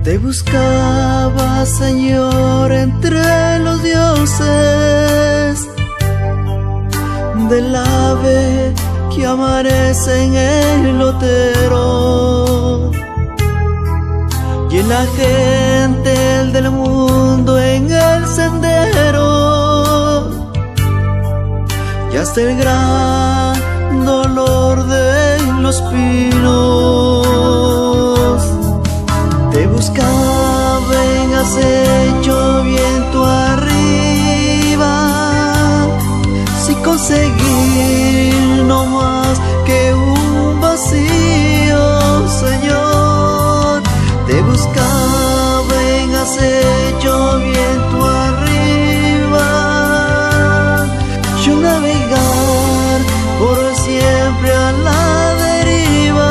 Te buscaba, Señor, entre los dioses, del ave que amanece en el otero, y en la gente del mundo en el sendero, y hasta el gran dolor de los pinos. Te buscaba en acecho, viento arriba, sin conseguir no más que un vacío, Señor. Te buscaba en acecho, viento arriba, yo navegar por siempre a la deriva.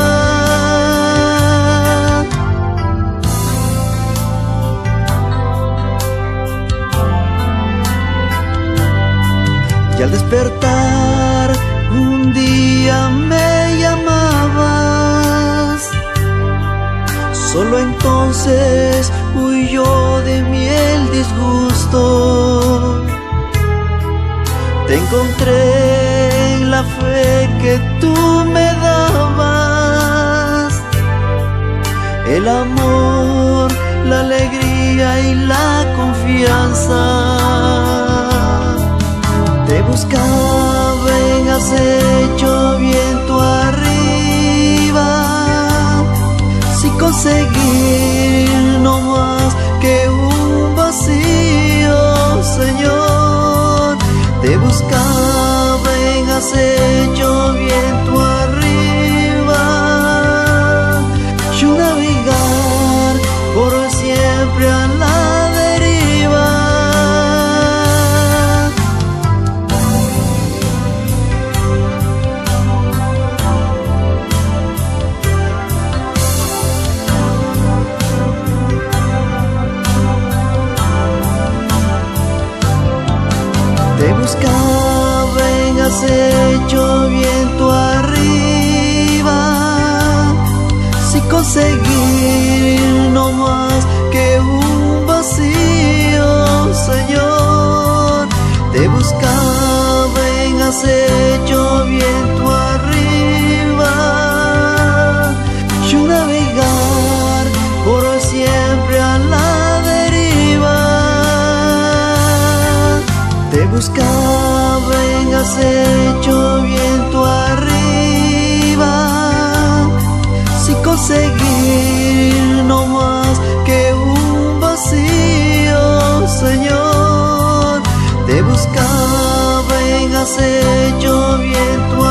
Y al despertar un día me llamabas, solo entonces huyó de mí el disgusto. Te encontré en la fe que tú me dabas, el amor, la alegría y la confianza. Te buscaba en acecho, viento arriba, sin conseguir no más que un vacío, Señor. Te buscaba en acecho, viento arriba, yo navegar por siempre a la deriva. Te buscaba en acecho, viento arriba, sin conseguir no más que un vacío, Señor. Te buscaba en acecho, viento arriba, yo navegar por siempre a la deriva. Te buscaba en acecho, viento arriba, sin conseguir no más que un vacío, Señor. Te buscaba en acecho, viento